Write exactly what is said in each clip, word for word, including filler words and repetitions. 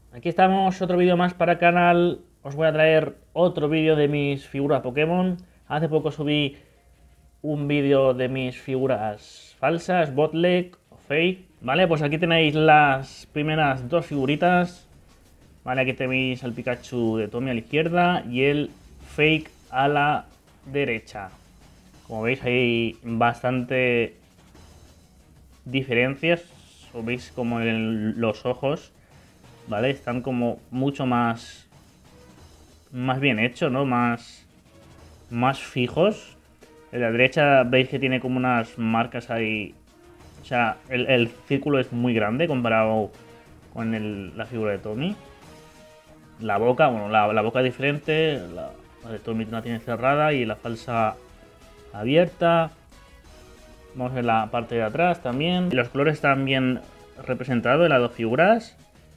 Aquí estamos, otro vídeo más para el canal. Os voy a traer otro vídeo de mis figuras Pokémon. Hace poco subí un vídeo de mis figuras falsas, Botleg o Fake. Vale, pues aquí tenéis las primeras dos figuritas. Vale, aquí tenéis al Pikachu de Tommy a la izquierda y el Fake a la derecha. Como veis hay bastante diferencias. Os veis como en los ojos, ¿vale? Están como mucho más más bien hechos, ¿no? Más más fijos. En la derecha veis que tiene como unas marcas ahí. O sea, el, el círculo es muy grande comparado con el, la figura de Tommy. La boca, bueno, la, la boca es diferente. La, la de Tommy la tiene cerrada y la falsa abierta. Vamos a ver la parte de atrás también. Los colores están bien representados en las dos figuras.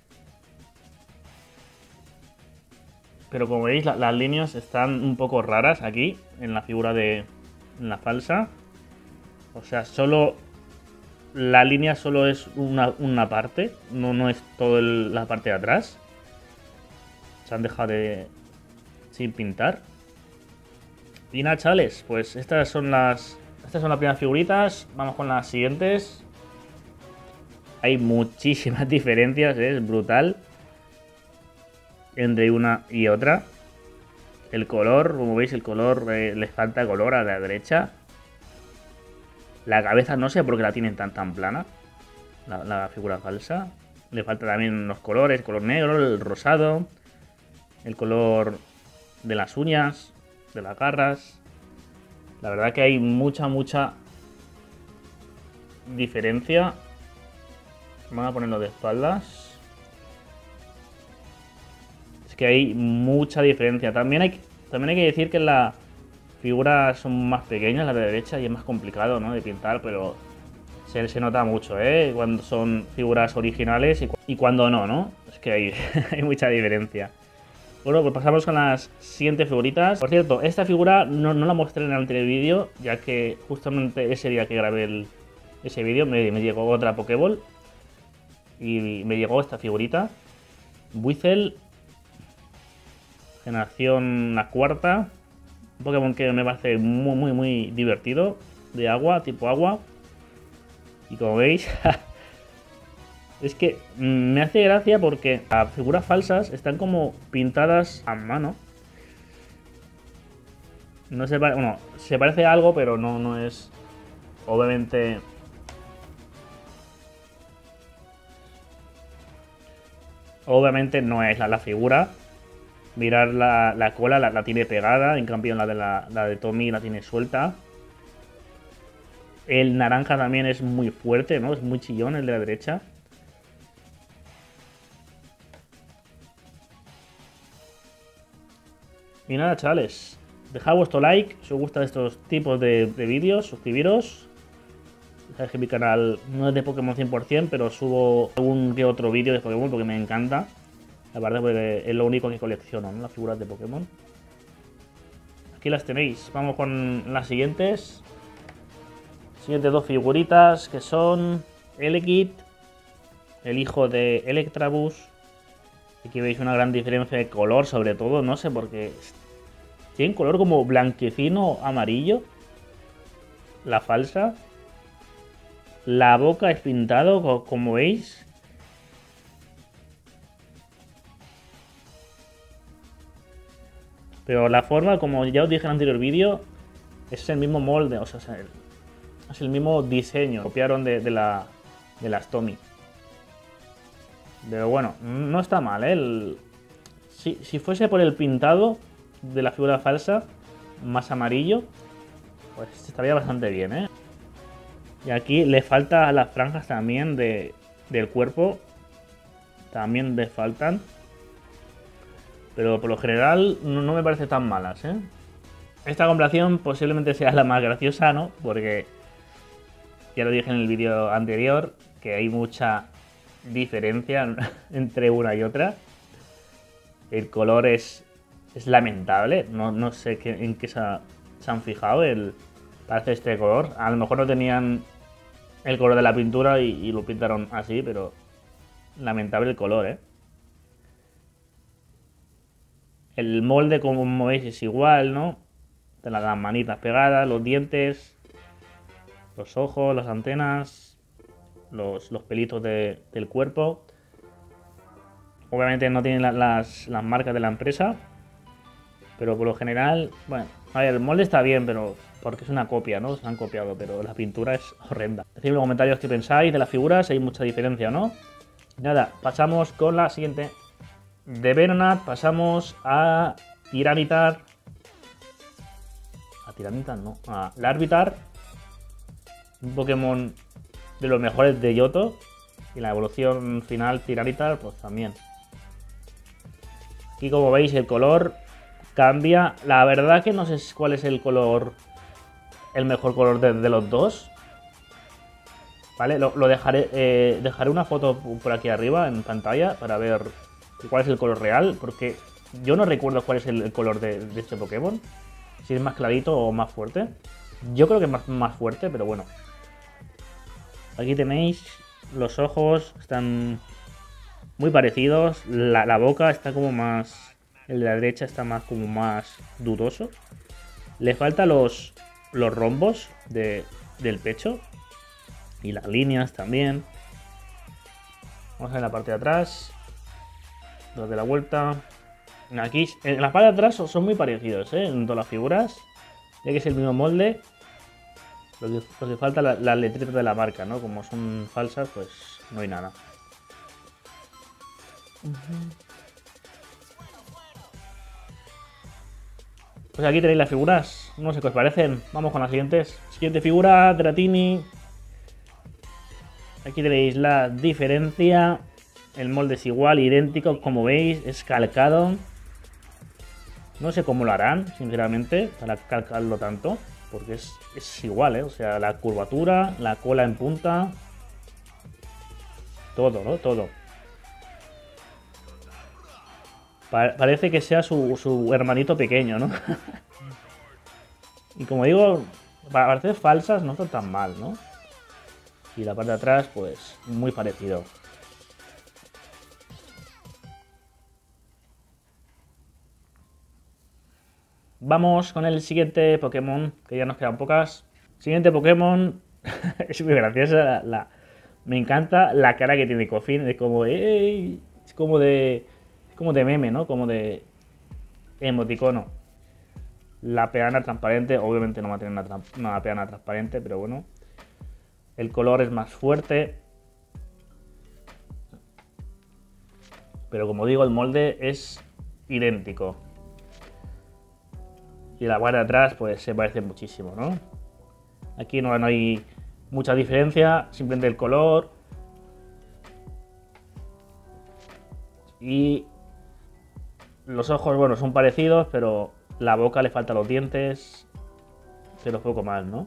Pero como veis, la, las líneas están un poco raras aquí, en la figura de en la falsa. O sea, solo la línea solo es una, una parte, no, no es toda la parte de atrás. Se han dejado de sin pintar. Y nada, chavales, pues estas son las estas son las primeras figuritas. Vamos con las siguientes. Hay muchísimas diferencias, ¿eh? Es brutal entre una y otra. El color, como veis, el color eh, les falta color a la derecha. La cabeza no sé por qué la tienen tan tan plana, la, la figura falsa. Le falta también los colores, el color negro, el rosado, el color de las uñas, de las garras. La verdad que hay mucha, mucha diferencia. Vamos a ponerlo de espaldas. Es que hay mucha diferencia. También hay, también hay que decir que las figuras son más pequeñas, la de la derecha, y es más complicado, ¿no?, de pintar, pero se, se nota mucho, ¿eh?, cuando son figuras originales y, y cuando no, ¿no? Es que hay, hay mucha diferencia. Bueno, pues pasamos con las siguientes figuritas. Por cierto, esta figura no, no la mostré en el anterior vídeo, ya que justamente ese día que grabé el, ese vídeo me, me llegó otra Pokéball y me llegó esta figurita. Buizel, generación la cuarta. Un Pokémon que me parece muy, muy, muy divertido. De agua, tipo agua. Y como veis, es que me hace gracia porque las figuras falsas están como pintadas a mano. No se parece, bueno, se parece a algo, pero no, no es obviamente. Obviamente no es la, la figura. Mirar la, la cola, la, la tiene pegada, en cambio la de, la, la de Tommy la tiene suelta. El naranja también es muy fuerte, ¿no? Es muy chillón el de la derecha. Y nada, chavales, dejad vuestro like si os gustan estos tipos de, de vídeos, suscribiros. Sabéis que mi canal no es de Pokémon cien por cien, pero subo algún que otro vídeo de Pokémon porque me encanta. La verdad, porque es lo único que colecciono, ¿no?, las figuras de Pokémon. Aquí las tenéis. Vamos con las siguientes. Siguientes dos figuritas que son Elekid, el hijo de Electabuzz. Aquí veis una gran diferencia de color, sobre todo, no sé por qué. Tiene un color como blanquecino amarillo. La falsa. La boca es pintado, como veis. Pero la forma, como ya os dije en el anterior vídeo, es el mismo molde, o sea, es el mismo diseño. Copiaron de, de, la, de las Tommy. Pero bueno, no está mal, ¿eh? El, si, si fuese por el pintado de la figura falsa, más amarillo, pues estaría bastante bien, ¿eh? Y aquí le falta a las franjas también de, del cuerpo. También le faltan. Pero por lo general no, no me parece tan malas, ¿eh? Esta comparación posiblemente sea la más graciosa, ¿no? Porque ya lo dije en el vídeo anterior, que hay mucha diferencia entre una y otra. El color es, es lamentable. No, no sé qué, en qué se, ha, se han fijado. El, parece este color. A lo mejor no tenían el color de la pintura y, y lo pintaron así, pero lamentable el color, ¿eh? El molde, como veis, es igual, ¿no? De las manitas pegadas, los dientes, los ojos, las antenas, los, los pelitos de, del cuerpo. Obviamente no tienen la, las, las marcas de la empresa, pero por lo general, bueno, a ver, el molde está bien, pero porque es una copia, ¿no? Se han copiado, pero la pintura es horrenda. Decidme en los comentarios qué pensáis de las figuras, si hay mucha diferencia o no. Nada, pasamos con la siguiente. De Venonat pasamos a Tiranitar. A Tiranitar, no, a Larvitar. Un Pokémon de los mejores de Yoto. Y la evolución final Tiranitar, pues también. Aquí, como veis, el color cambia. La verdad que no sé cuál es el color, el mejor color de, de los dos. Vale, lo, lo dejaré, eh, dejaré una foto por aquí arriba en pantalla para ver cuál es el color real, porque yo no recuerdo cuál es el, el color de, de este Pokémon. Si es más clarito o más fuerte. Yo creo que es más, más fuerte, pero bueno. Aquí tenéis los ojos, están muy parecidos. La, la boca está como más... El de la derecha está más como más dudoso. Le faltan los, los rombos de, del pecho. Y las líneas también. Vamos a ver la parte de atrás. Los de la vuelta. Aquí, en la parte de atrás son muy parecidos, ¿eh? En todas las figuras. Ya que es el mismo molde. Lo que, lo que falta las la letritas de la marca, ¿no? Como son falsas, pues no hay nada. Pues aquí tenéis las figuras. No sé qué os parecen. Vamos con las siguientes. Siguiente figura, Dratini. Aquí tenéis la diferencia. El molde es igual, idéntico, como veis, es calcado. No sé cómo lo harán, sinceramente, para calcarlo tanto. Porque es, es igual, ¿eh? O sea, la curvatura, la cola en punta. Todo, ¿no? Todo. Pa- parece que sea su, su hermanito pequeño, ¿no? Y como digo, para parecer falsas no son tan mal, ¿no? Y la parte de atrás, pues, muy parecido. Vamos con el siguiente Pokémon, que ya nos quedan pocas. Siguiente Pokémon, es muy graciosa, la, la- me encanta la cara que tiene Koffing, es como, ¡ey! Es como de, es como de meme, ¿no? Como de emoticono. La peana transparente, obviamente no va a tener una, tran- una peana transparente, pero bueno. El color es más fuerte. Pero como digo, el molde es idéntico. Y la parte de atrás, pues se parece muchísimo, ¿no? Aquí no, no hay mucha diferencia, simplemente el color. Y los ojos, bueno, son parecidos, pero la boca le faltan los dientes. Pero poco más, ¿no?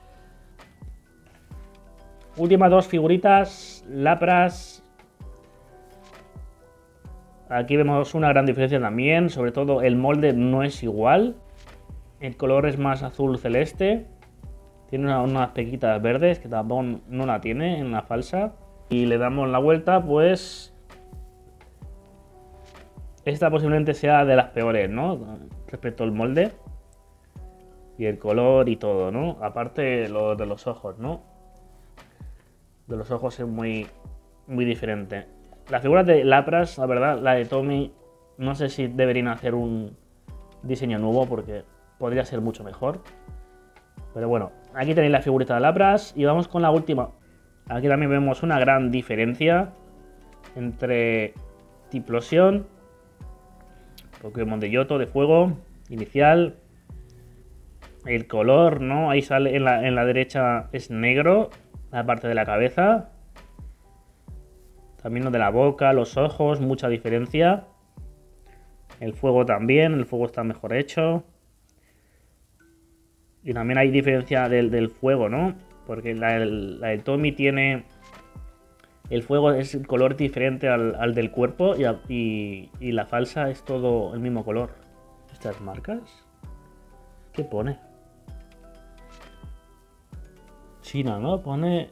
Últimas dos figuritas, Lapras. Aquí vemos una gran diferencia también, sobre todo el molde no es igual. El color es más azul celeste. Tiene una- unas pequitas verdes que tampoco no la tiene en la falsa. Y le damos la vuelta, pues... Esta posiblemente sea de las peores, ¿no? Respecto al molde. Y el color y todo, ¿no? Aparte lo de los ojos, ¿no? De los ojos es muy, muy diferente. Las figuras de Lapras, la verdad, la de Tommy, no sé si deberían hacer un diseño nuevo porque podría ser mucho mejor. Pero bueno, aquí tenéis la figurita de Lapras y vamos con la última. Aquí también vemos una gran diferencia entre Typhlosion, Pokémon de Yoto de fuego, inicial. El color, ¿no? Ahí sale en la, en la derecha es negro, la parte de la cabeza. También lo de la boca, los ojos, mucha diferencia. El fuego también, el fuego está mejor hecho. Y también hay diferencia del, del fuego, ¿no? Porque la, el, la del Tommy tiene... El fuego es el color diferente al, al del cuerpo y, a- y, y la falsa es todo el mismo color. ¿Estas marcas? ¿Qué pone? China, ¿no? Pone...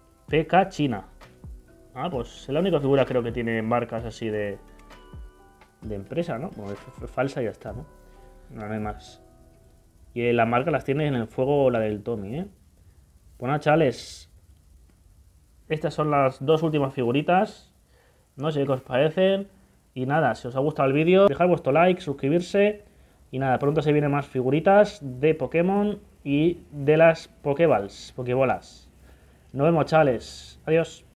P K China. Ah, pues es la única figura creo que tiene marcas así de... de empresa, ¿no? Bueno, es falsa y ya está, ¿no? No, no hay más. Y la marca las tiene en el fuego la del Tommy, ¿eh? Bueno, chavales, estas son las dos últimas figuritas. No sé qué os parecen. Y nada, si os ha gustado el vídeo, dejad vuestro like, suscribirse. Y nada, pronto se vienen más figuritas de Pokémon y de las Pokéballs, Pokébolas. Nos vemos, chavales. Adiós.